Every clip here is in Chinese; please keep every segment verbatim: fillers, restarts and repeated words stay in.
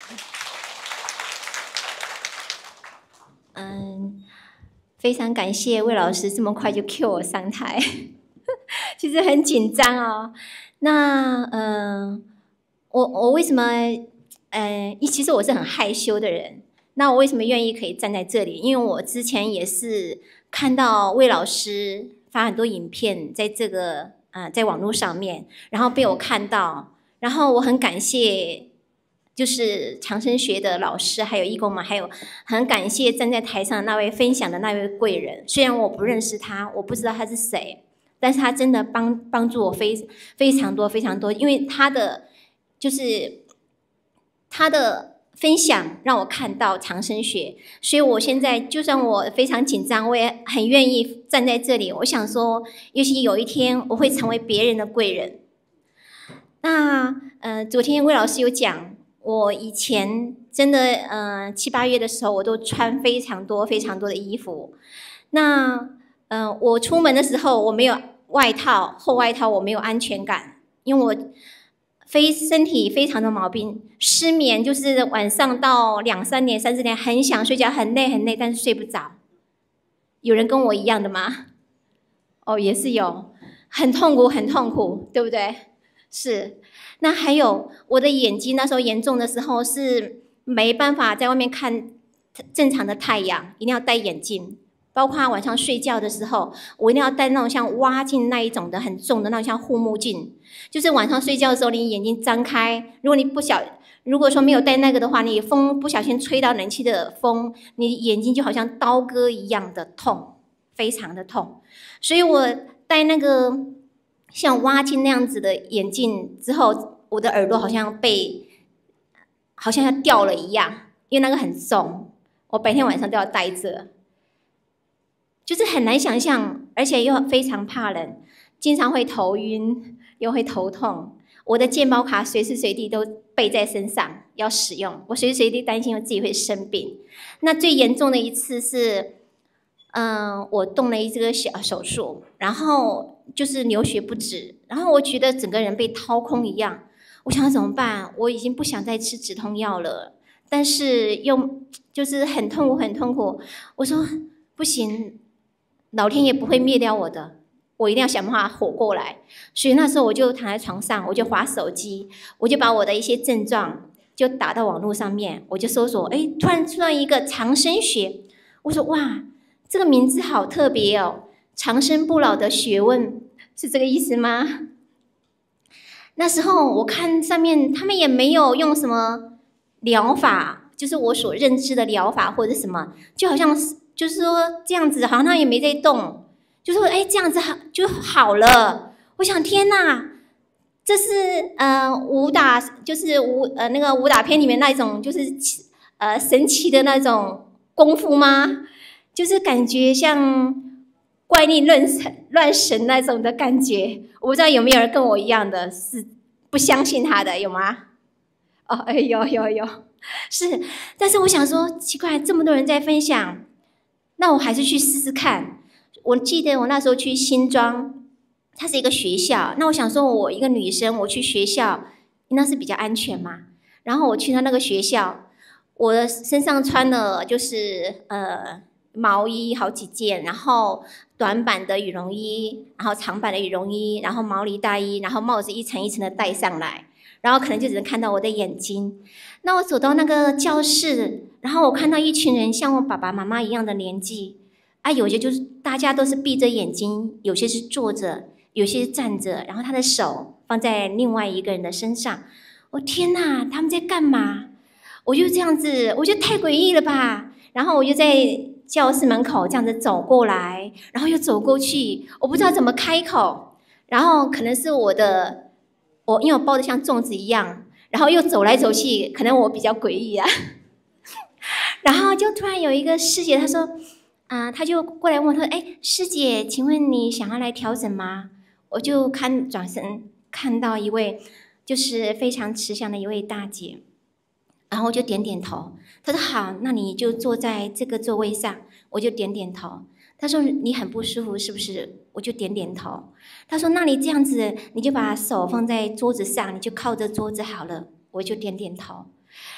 嗯，非常感谢魏老师这么快就 cue 我上台，其实很紧张哦。那嗯、呃，我我为什么嗯、呃，其实我是很害羞的人。那我为什么愿意可以站在这里？因为我之前也是看到魏老师发很多影片在这个呃在网络上面，然后被我看到，然后我很感谢。就是长生学的老师，还有义工们，还有很感谢站在台上那位分享的那位贵人。虽然我不认识他，我不知道他是谁，但是他真的帮帮助我非非常多非常多，因为他的就是他的分享让我看到长生学，所以我现在就算我非常紧张，我也很愿意站在这里。我想说，尤其有一天我会成为别人的贵人。那呃，昨天魏老师有讲。我以前真的，呃，七八月的时候，我都穿非常多、非常多的衣服。那，呃，我出门的时候，我没有外套、厚外套，我没有安全感，因为我非身体非常的毛病，失眠，就是晚上到两三点、三四点，很想睡觉，很累很累，但是睡不着。有人跟我一样的吗？哦，也是有，很痛苦，很痛苦，对不对？是。那还有我的眼睛，那时候严重的时候是没办法在外面看正常的太阳，一定要戴眼镜。包括晚上睡觉的时候，我一定要戴那种像蛙镜那一种的很重的那种像护目镜。就是晚上睡觉的时候，你眼睛张开，如果你不小，如果说没有戴那个的话，你风不小心吹到冷气的风，你眼睛就好像刀割一样的痛，非常的痛。所以我戴那个像蛙镜那样子的眼镜之后，我的耳朵好像被好像要掉了一样，因为那个很重，我白天晚上都要戴着，就是很难想象，而且又非常怕冷，经常会头晕，又会头痛。我的健保卡随时随地都备在身上要使用，我随时随地担心我自己会生病。那最严重的一次是，嗯、呃，我动了一这个小手术，然后就是流血不止，然后我觉得整个人被掏空一样。我想怎么办？我已经不想再吃止痛药了，但是又就是很痛苦，很痛苦。我说不行，老天爷不会灭掉我的，我一定要想办法活过来。所以那时候我就躺在床上，我就滑手机，我就把我的一些症状就打到网络上面，我就搜索，哎，突然出现一个长生学，我说哇，这个名字好特别哦，长生不老的学问，是这个意思吗？那时候我看上面他们也没有用什么疗法，就是我所认知的疗法或者什么，就好像就是说这样子，好像他也没在动，就说哎这样子好就好了。我想天哪，这是呃武打就是武呃那个武打片里面那种就是呃神奇的那种功夫吗？就是感觉像怪力乱神乱神那种的感觉。我不知道有没有人跟我一样的是不相信他的，有吗？哦，哎，有有有，是。但是我想说，奇怪，这么多人在分享，那我还是去试试看。我记得我那时候去新庄，它是一个学校。那我想说，我一个女生，我去学校，那是比较安全嘛。然后我去到那个学校，我的身上穿的就是呃毛衣好几件，然后短版的羽绒衣，然后长版的羽绒衣，然后毛呢大衣，然后帽子一层一层的戴上来，然后可能就只能看到我的眼睛。那我走到那个教室，然后我看到一群人像我爸爸妈妈一样的年纪，啊，有些就是大家都是闭着眼睛，有些是坐着，有些是站着，然后他的手放在另外一个人的身上。我天哪，他们在干嘛？我就这样子，我觉得太诡异了吧。然后我就在教室门口这样子走过来，然后又走过去，我不知道怎么开口。然后可能是我的，我因为我抱得像粽子一样，然后又走来走去，可能我比较诡异啊。然后就突然有一个师姐，她说，啊、呃，她就过来问我，她说，哎，师姐，请问你想要来调整吗？我就看转身看到一位就是非常慈祥的一位大姐。然后我就点点头，他说好，那你就坐在这个座位上，我就点点头。他说你很不舒服是不是？我就点点头。他说那你这样子，你就把手放在桌子上，你就靠着桌子好了，我就点点头。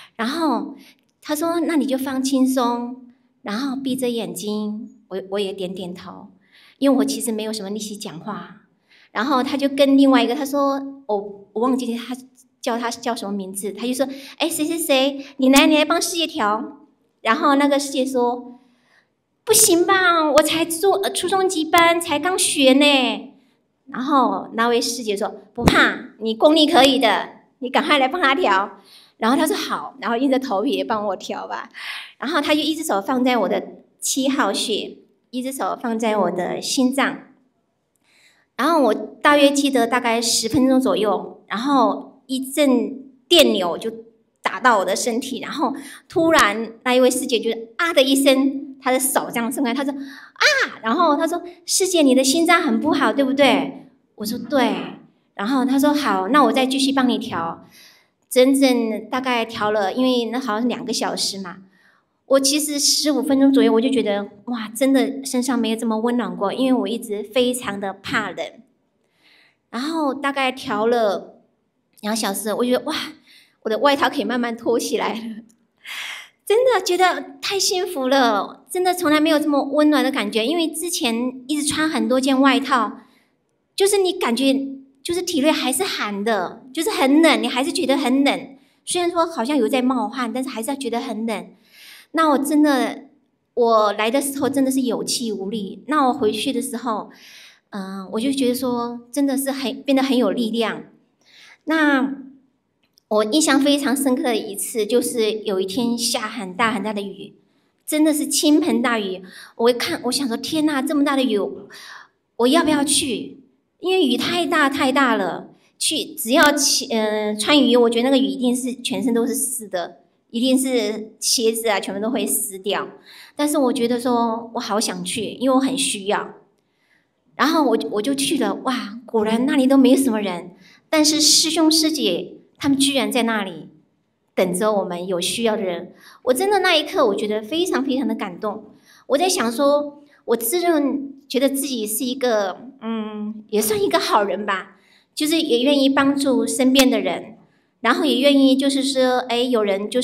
然后他说那你就放轻松，然后闭着眼睛，我我也点点头，因为我其实没有什么力气讲话。然后他就跟另外一个他说我我忘记他叫他叫什么名字，他就说哎谁谁谁你来你来帮师姐调。然后那个师姐说不行吧，我才做初中级班，才刚学呢。然后那位师姐说不怕，你功力可以的，你赶快来帮他调。然后他说好，然后硬着头皮也帮我调吧。然后他就一只手放在我的七号穴，一只手放在我的心脏。然后我大约记得大概十分钟左右，然后一阵电流就打到我的身体，然后突然那一位师姐就啊的一声，她的手这样伸开，她说啊，然后她说师姐你的心脏很不好对不对？我说对，然后她说好，那我再继续帮你调。整整大概调了，因为那好像是两个小时嘛。我其实十五分钟左右，我就觉得哇，真的身上没有这么温暖过，因为我一直非常的怕冷。然后大概调了两小时，我觉得哇，我的外套可以慢慢脱起来了，真的觉得太幸福了，真的从来没有这么温暖的感觉。因为之前一直穿很多件外套，就是你感觉就是体内还是寒的，就是很冷，你还是觉得很冷。虽然说好像有在冒汗，但是还是要觉得很冷。那我真的，我来的时候真的是有气无力。那我回去的时候，嗯、呃，我就觉得说，真的是很变得很有力量。那我印象非常深刻的一次，就是有一天下很大很大的雨，真的是倾盆大雨。我一看，我想说，天哪，这么大的雨，我要不要去？因为雨太大太大了，去只要嗯、呃、穿雨衣，我觉得那个雨一定是全身都是湿的。一定是鞋子啊，全部都会湿掉。但是我觉得说，我好想去，因为我很需要。然后我我就去了，哇，果然那里都没什么人，但是师兄师姐他们居然在那里等着我们有需要的人。我真的那一刻，我觉得非常非常的感动。我在想说，我自认觉得自己是一个，嗯，也算一个好人吧，就是也愿意帮助身边的人。然后也愿意，就是说，哎，有人就是，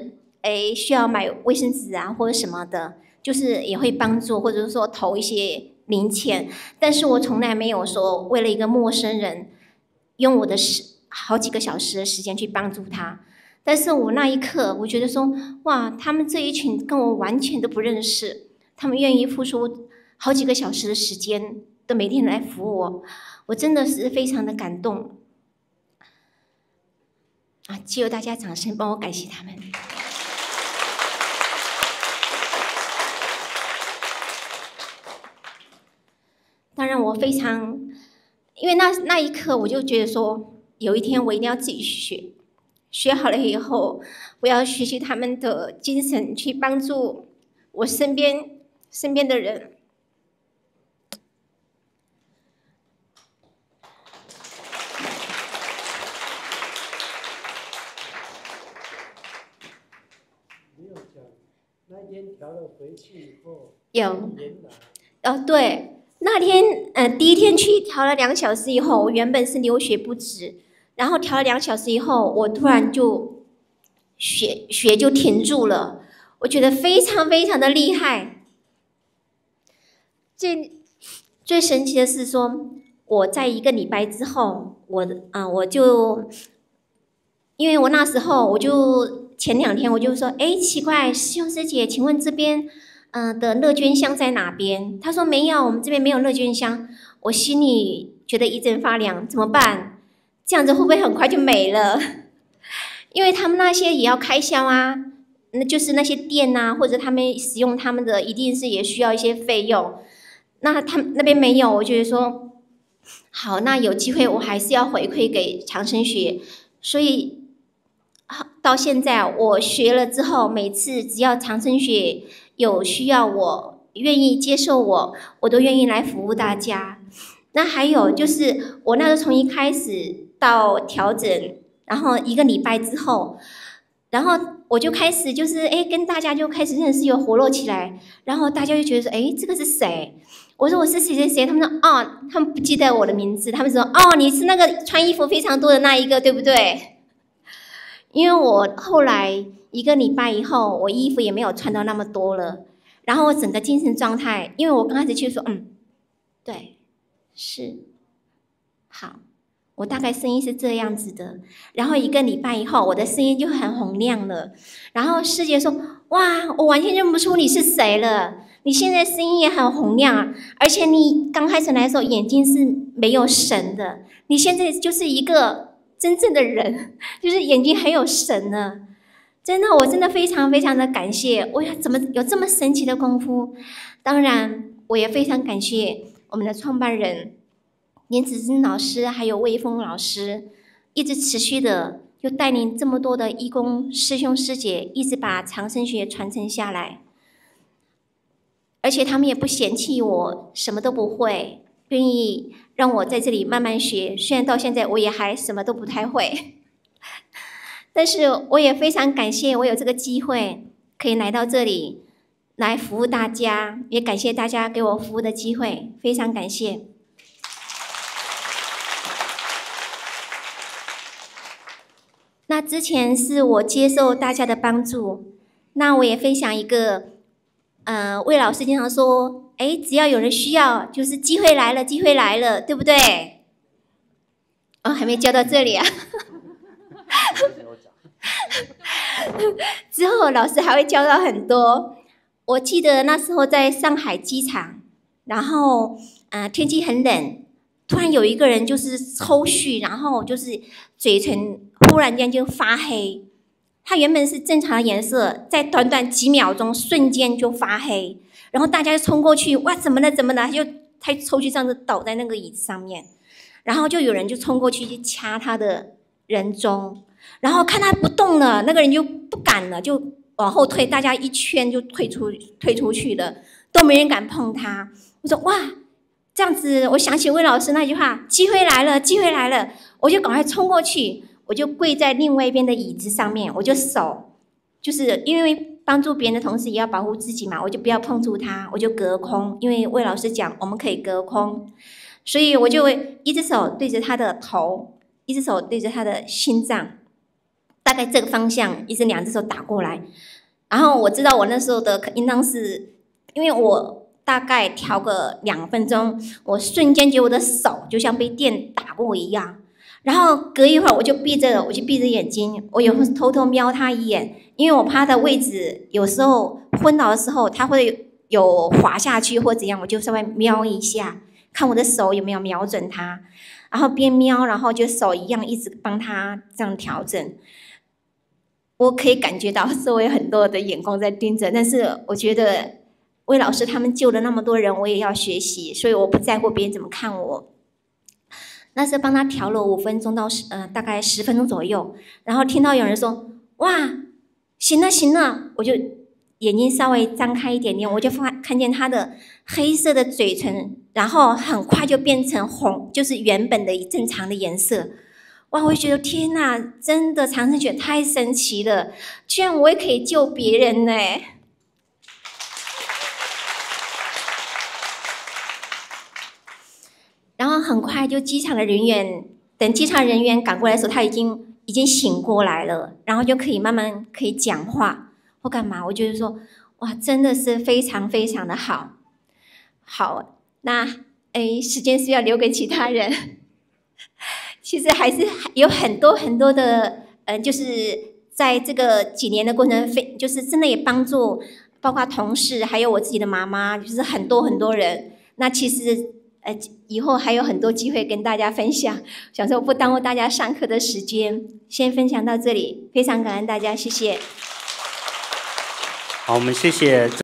哎，需要买卫生纸啊，或者什么的，就是也会帮助，或者说投一些零钱。但是我从来没有说为了一个陌生人，用我的时好几个小时的时间去帮助他。但是我那一刻，我觉得说，哇，他们这一群跟我完全都不认识，他们愿意付出好几个小时的时间，都每天来服务我，我真的是非常的感动。啊！借由大家掌声帮我感谢他们。当然，我非常，因为那那一刻我就觉得说，有一天我一定要自己学，学好了以后，我要学习他们的精神，去帮助我身边身边的人。 那天调了回去以后， 有，哦对，那天呃第一天去调了两小时以后，我原本是流血不止，然后调了两小时以后，我突然就血血就停住了，我觉得非常非常的厉害。最最神奇的是说，我在一个礼拜之后，我啊、呃、我就，因为我那时候我就。前两天我就说，哎，奇怪，师兄师姐，请问这边，嗯、呃、的乐捐箱在哪边？他说没有，我们这边没有乐捐箱。我心里觉得一阵发凉，怎么办？这样子会不会很快就没了？因为他们那些也要开销啊，那就是那些店啊，或者他们使用他们的，一定是也需要一些费用。那他们那边没有，我觉得说，好，那有机会我还是要回馈给长生学，所以。到现在我学了之后，每次只要长生学有需要我，愿意接受我，我都愿意来服务大家。那还有就是我那时候从一开始到调整，然后一个礼拜之后，然后我就开始就是哎跟大家就开始认识有活络起来，然后大家就觉得说哎这个是谁？我说我是谁谁谁，他们说哦，他们不记得我的名字，他们说哦你是那个穿衣服非常多的那一个对不对？ 因为我后来一个礼拜以后，我衣服也没有穿到那么多了，然后我整个精神状态，因为我刚开始去说，嗯，对，是，好，我大概声音是这样子的，然后一个礼拜以后，我的声音就很洪亮了，然后师姐说，哇，我完全认不出你是谁了。你现在声音也很洪亮，而且你刚开始来的时候眼睛是没有神的，你现在就是一个真正的人，就是眼睛很有神了。真的，我真的非常非常的感谢，我怎么有这么神奇的功夫？当然，我也非常感谢我们的创办人严子珍老师，还有魏峰老师，一直持续的就带领这么多的义工师兄师姐，一直把长生学传承下来。而且他们也不嫌弃我什么都不会，愿意让我在这里慢慢学。虽然到现在我也还什么都不太会，但是我也非常感谢我有这个机会可以来到这里来服务大家，也感谢大家给我服务的机会，非常感谢。那之前是我接受大家的帮助，那我也分享一个。呃，魏老师经常说，哎，只要有人需要，就是机会来了，机会来了，对不对？哦，还没教到这里啊。之后老师还会教到很多。我记得那时候在上海机场，然后呃天气很冷，突然有一个人就是抽搐，然后就是嘴唇忽然间就发黑。它原本是正常的颜色，在短短几秒钟瞬间就发黑，然后大家就冲过去，哇，怎么了怎么了？就他抽搐这样子倒在那个椅子上面，然后就有人就冲过去去掐他的人中，然后看他不动了，那个人就不敢了，就往后退，大家一圈就退出退出去了，都没人敢碰他。我说哇，这样子，我想起魏老师那句话，机会来了，机会来了，我就赶快冲过去。我就跪在另外一边的椅子上面，我就手，就是因为帮助别人的同时也要保护自己嘛，我就不要碰触他，我就隔空，因为魏老师讲我们可以隔空，所以我就一只手对着他的头，一只手对着他的心脏，大概这个方向，一直两只手打过来，然后我知道我那时候的应当是，因为我大概调个两分钟，我瞬间觉得我的手就像被电打过一样。然后隔一会儿我就闭着，我就闭着眼睛，我有偷偷瞄他一眼，因为我怕他的位置有时候昏倒的时候他会有滑下去或怎样，我就稍微瞄一下，看我的手有没有瞄准他，然后边瞄，然后就手一样一直帮他这样调整。我可以感觉到周围很多的眼光在盯着，但是我觉得魏老师他们救了那么多人，我也要学习，所以我不在乎别人怎么看我。那是帮他调了五分钟到十呃大概十分钟左右，然后听到有人说哇行了行了，我就眼睛稍微张开一点点，我就发看见他的黑色的嘴唇，然后很快就变成红，就是原本的正常的颜色。哇，我就觉得天哪，真的长生诀太神奇了，居然我也可以救别人呢。然后很快就机场的人员，等机场人员赶过来的时候，他已经已经醒过来了，然后就可以慢慢可以讲话或干嘛。我觉得说，哇，真的是非常非常的好。好，那诶，时间是要留给其他人。其实还是有很多很多的，呃，就是在这个几年的过程，非就是真的也帮助，包括同事，还有我自己的妈妈，就是很多很多人。那其实。呃，以后还有很多机会跟大家分享，想说不耽误大家上课的时间，先分享到这里，非常感恩大家，谢谢。 好，我们谢谢。